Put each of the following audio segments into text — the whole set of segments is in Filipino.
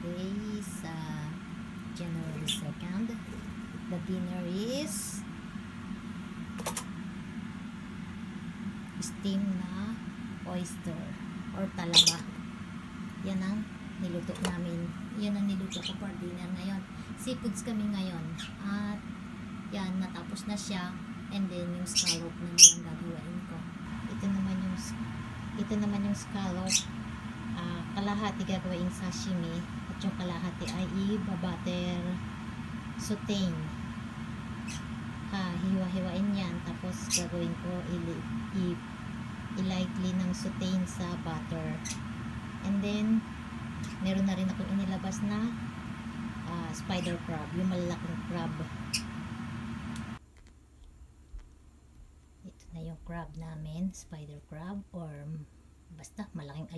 today is January 2nd. The dinner is steam na oyster or talaba. Yan ang niluto namin. Yan ang niluto ko for dinner ngayon. Seafoods kami ngayon. At yan, natapos na siya. And then yung scallop naman ang gagawin ko. Ito naman yung scallop. Kalahati gagawin sashimi. At yung kalahati ay i-butter sauteing. Hiwa-hiwain yan. Tapos gagawin ko i-lightly ng sauteing sa butter. And then meron na rin akong inilabas na spider crab, yung malalaking crab. Ito na yung crab namin, spider crab or basta malaking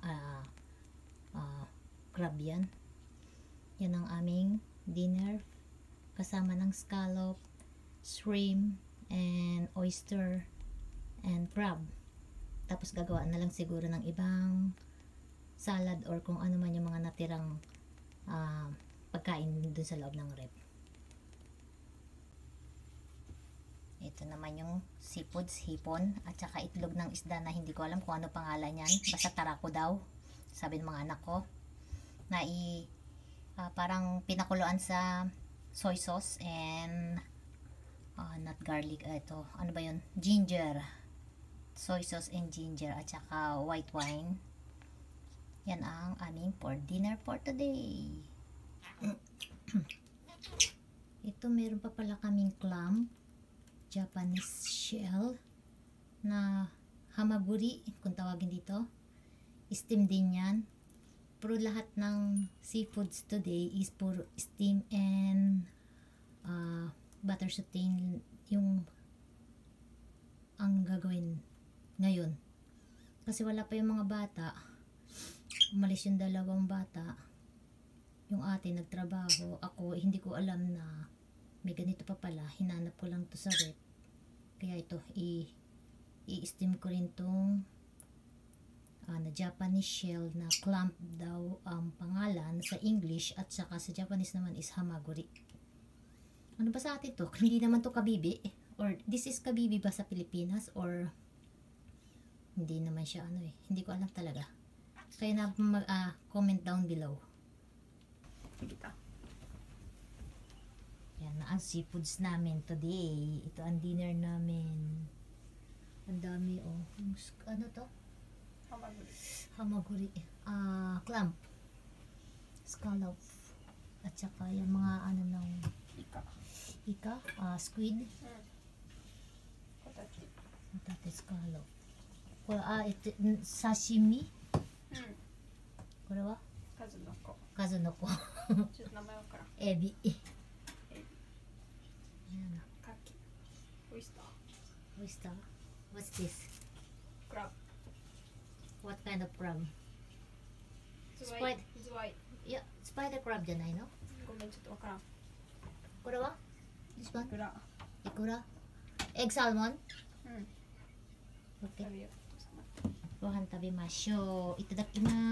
crab yan. Yan ang aming dinner kasama ng scallop, shrimp, and oyster, and crab. Tapos gagawa na lang siguro ng ibang salad or kung ano man yung mga natirang pagkain dun sa loob ng rep. Ito naman yung seafoods, hipon, at saka itlog ng isda na hindi ko alam kung ano pangalan yan. Basta tarako daw, sabi ng mga anak ko. Na parang pinakuluan sa soy sauce and not garlic. Ito, ano ba yun? Ginger. Soy sauce and ginger at saka white wine. Yan ang aming for dinner for today. Ito, meron pa pala kaming clam, Japanese shell na hamaguri kung tawagin dito. Steam din yan. Pero lahat ng seafoods today is for steam and butter sauteing yung ang gagawin ngayon. Kasi wala pa yung mga bata. Umalis yung dalawang bata. Yung ate nagtrabaho. Ako, hindi ko alam na may ganito pa pala. Hinanap ko lang to sa rep. Kaya ito, i-steam ko rin tong na Japanese shell na clam daw ang pangalan sa English at saka sa Japanese naman is hamaguri. Ano ba sa atin to? Hindi naman to kabibi? Or this is kabibi ba sa Pilipinas? Or hindi naman siya ano eh. Hindi ko alam talaga. Kaya na comment down below. Yan na ang seafoods namin today. Ito ang dinner namin. Ang dami oh. Ano to? Hamaguri. Clam. Scallop. At saka yung mga ano ng ika. Squid. Hotate scallop. Ito, sashimi. これは数の子ちょっと名前わからん。エビ。カキ。オイスター。オイスター。What's this? Crab. What kind of crab? It's white. It's white. Yeah, spider crab じゃないの？ごめん、ちょっとわからん。これは？ This one? イクラ。イクラ。Egg salmon? うん。Okay. ご飯食べましょう。いただきます。